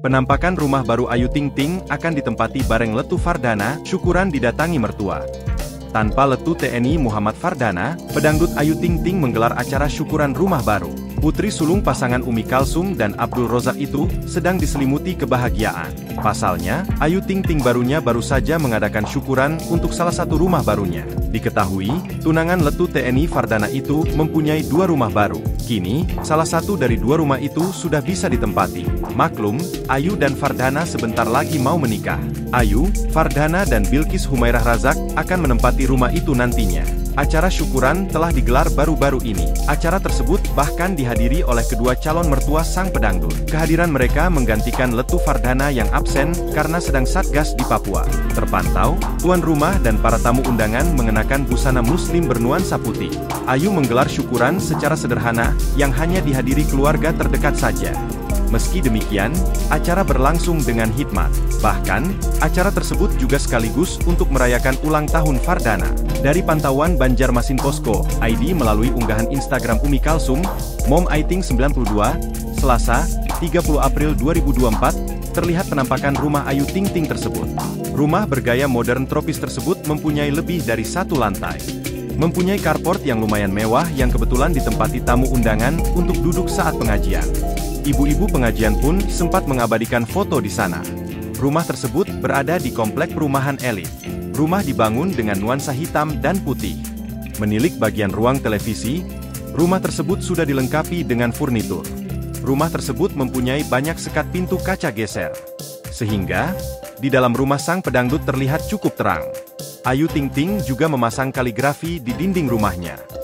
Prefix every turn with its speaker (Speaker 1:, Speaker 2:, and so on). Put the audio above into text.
Speaker 1: Penampakan rumah baru Ayu Ting Ting akan ditempati bareng Letu Fardana, syukuran didatangi mertua. Tanpa Letu TNI Muhammad Fardana, pedangdut Ayu Ting Ting menggelar acara syukuran rumah baru. Putri sulung pasangan Umi Kalsum dan Abdul Rozak itu sedang diselimuti kebahagiaan. Pasalnya, Ayu Ting Ting barunya baru saja mengadakan syukuran untuk salah satu rumah barunya. Diketahui, tunangan Letu TNI Fardana itu mempunyai 2 rumah baru. Kini, salah satu dari 2 rumah itu sudah bisa ditempati. Maklum, Ayu dan Fardana sebentar lagi mau menikah. Ayu, Fardana dan Bilkis Humairah Razak akan menempati rumah itu nantinya. Acara syukuran telah digelar baru-baru ini. Acara tersebut bahkan dihadiri oleh kedua calon mertua sang pedangdut. Kehadiran mereka menggantikan Letu Fardana yang absen karena sedang satgas di Papua. Terpantau, tuan rumah dan para tamu undangan mengenakan busana muslim bernuansa putih. Ayu menggelar syukuran secara sederhana yang hanya dihadiri keluarga terdekat saja. Meski demikian, acara berlangsung dengan hikmat. Bahkan, acara tersebut juga sekaligus untuk merayakan ulang tahun Fardana. Dari pantauan Banjarmasin Posko ID melalui unggahan Instagram Umi Kalsum, Mom Aiting 92, Selasa, 30 April 2024, terlihat penampakan rumah Ayu Ting Ting tersebut. Rumah bergaya modern tropis tersebut mempunyai lebih dari 1 lantai. Mempunyai carport yang lumayan mewah yang kebetulan ditempati tamu undangan untuk duduk saat pengajian. Ibu-ibu pengajian pun sempat mengabadikan foto di sana. Rumah tersebut berada di komplek perumahan elit. Rumah dibangun dengan nuansa hitam dan putih. Menilik bagian ruang televisi, rumah tersebut sudah dilengkapi dengan furnitur. Rumah tersebut mempunyai banyak sekat pintu kaca geser. Sehingga, di dalam rumah sang pedangdut terlihat cukup terang. Ayu Ting Ting juga memasang kaligrafi di dinding rumahnya.